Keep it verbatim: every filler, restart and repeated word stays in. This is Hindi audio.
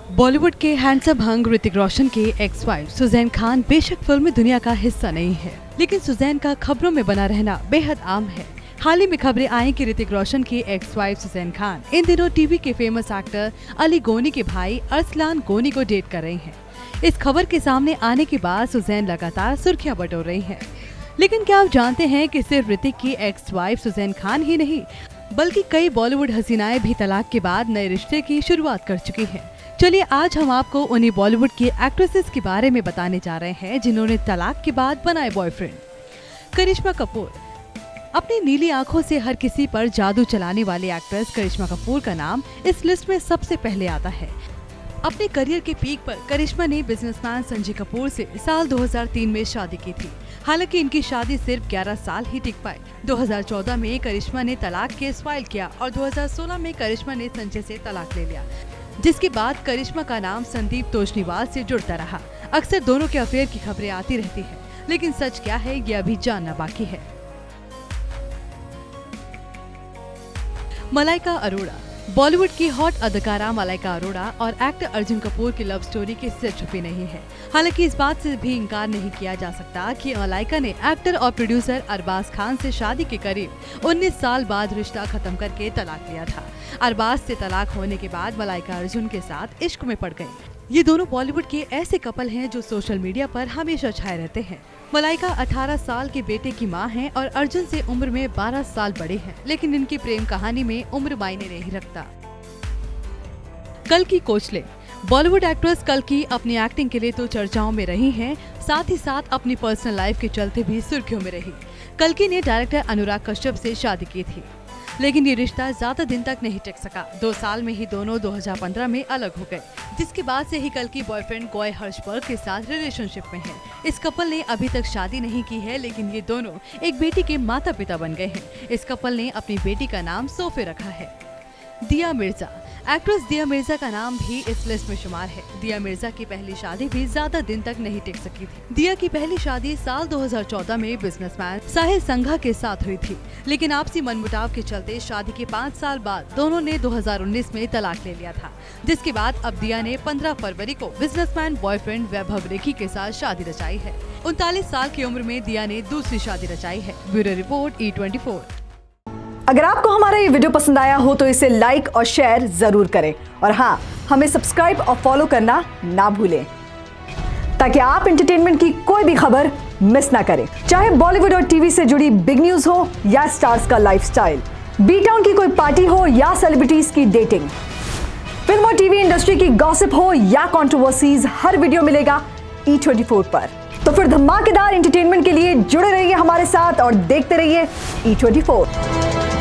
बॉलीवुड के हैंडसम हंग ऋतिक रोशन की एक्स वाइफ सुजैन खान बेशक फिल्मी दुनिया का हिस्सा नहीं है, लेकिन सुजैन का खबरों में बना रहना बेहद आम है। हाल ही में खबरें आई कि ऋतिक रोशन की एक्स वाइफ सुजैन खान इन दिनों टीवी के फेमस एक्टर अली गोनी के भाई अरसलान गोनी को डेट कर रही हैं। इस खबर के सामने आने के बाद सुजैन लगातार सुर्खियां बटोर रही हैं। लेकिन क्या आप जानते हैं कि सिर्फ ऋतिक की एक्स वाइफ सुजैन खान ही नहीं, बल्कि कई बॉलीवुड हसीनाएं भी तलाक के बाद नए रिश्ते की शुरुआत कर चुकी हैं। चलिए आज हम आपको उन्हीं बॉलीवुड की एक्ट्रेसेस के बारे में बताने जा रहे हैं जिन्होंने तलाक के बाद बनाए बॉयफ्रेंड। करिश्मा कपूर। अपनी नीली आंखों से हर किसी पर जादू चलाने वाली एक्ट्रेस करिश्मा कपूर का नाम इस लिस्ट में सबसे पहले आता है। अपने करियर के पीक पर करिश्मा ने बिजनेसमैन संजय कपूर से साल दो हज़ार तीन में शादी की थी। हालांकि इनकी शादी सिर्फ ग्यारह साल ही टिक पाई। दो हज़ार चौदह में करिश्मा ने तलाक केस फाइल किया और दो हज़ार सोलह में करिश्मा ने संजय से तलाक ले लिया, जिसके बाद करिश्मा का नाम संदीप तोषनीवाल से जुड़ता रहा। अक्सर दोनों के अफेयर की खबरें आती रहती हैं, लेकिन सच क्या है ये अभी जानना बाकी है। मलाइका अरोड़ा। बॉलीवुड की हॉट अदाकारा मलाइका अरोड़ा और एक्टर अर्जुन कपूर की लव स्टोरी किससे छुपी नहीं है। हालांकि इस बात से भी इनकार नहीं किया जा सकता कि मलाइका ने एक्टर और प्रोड्यूसर अरबाज खान से शादी के करीब उन्नीस साल बाद रिश्ता खत्म करके तलाक लिया था। अरबाज से तलाक होने के बाद मलाइका अर्जुन के साथ इश्क में पड़ गयी। ये दोनों बॉलीवुड के ऐसे कपल हैं जो सोशल मीडिया पर हमेशा छाए रहते हैं। मलाइका अठारह साल के बेटे की मां हैं और अर्जुन से उम्र में बारह साल बड़े हैं, लेकिन इनकी प्रेम कहानी में उम्र मायने नहीं रखता। कल्कि कोचलिन। बॉलीवुड एक्ट्रेस कल्कि अपनी एक्टिंग के लिए तो चर्चाओं में रही हैं, साथ ही साथ अपनी पर्सनल लाइफ के चलते भी सुर्खियों में रही। कल्कि ने डायरेक्टर अनुराग कश्यप से शादी की थी, लेकिन ये रिश्ता ज्यादा दिन तक नहीं टिक सका। दो साल में ही दोनों दो हज़ार पंद्रह में अलग हो गए, जिसके बाद से ही कल्कि बॉयफ्रेंड गोय हर्षबर्ग के साथ रिलेशनशिप में है। इस कपल ने अभी तक शादी नहीं की है, लेकिन ये दोनों एक बेटी के माता पिता बन गए हैं। इस कपल ने अपनी बेटी का नाम सोफे रखा है। दिया मिर्जा। एक्ट्रेस दिया मिर्जा का नाम भी इस लिस्ट में शुमार है। दिया मिर्जा की पहली शादी भी ज्यादा दिन तक नहीं टिक सकी थी। दिया की पहली शादी साल दो हज़ार चौदह में बिजनेसमैन साहिल संघा के साथ हुई थी, लेकिन आपसी मनमुटाव के चलते शादी के पाँच साल बाद दोनों ने दो हज़ार उन्नीस में तलाक ले लिया था, जिसके बाद अब दिया ने पंद्रह फरवरी को बिजनेसमैन बॉयफ्रेंड वैभव रेखी के साथ शादी रचाई है। उनतालीस साल की उम्र में दिया ने दूसरी शादी रचाई है। Bureau report E twenty four. अगर आपको हमारा ये वीडियो पसंद आया हो तो इसे लाइक और शेयर जरूर करें, और हाँ, हमें सब्सक्राइब और फॉलो करना ना भूलें, ताकि आप एंटरटेनमेंट की कोई भी खबर मिस ना करें। चाहे बॉलीवुड और टीवी से जुड़ी बिग न्यूज हो या स्टार्स का लाइफस्टाइल, बी टाउन की कोई पार्टी हो या सेलिब्रिटीज की डेटिंग, फिल्म और टीवी इंडस्ट्री की गॉसिप हो या कंट्रोवर्सीज, हर वीडियो मिलेगा ई ट्वेंटी फोर पर। तो फिर धमाकेदार एंटरटेनमेंट के लिए जुड़े रहिए हमारे साथ और देखते रहिए ई ट्वेंटी फोर।